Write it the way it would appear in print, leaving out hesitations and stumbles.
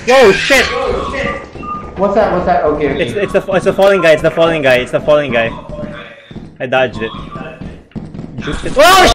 Whoa, shit! What's that? What's that? Okay, okay. It's the falling guy. It's the falling guy. It's the falling guy. I dodged it. Shoot it. Oh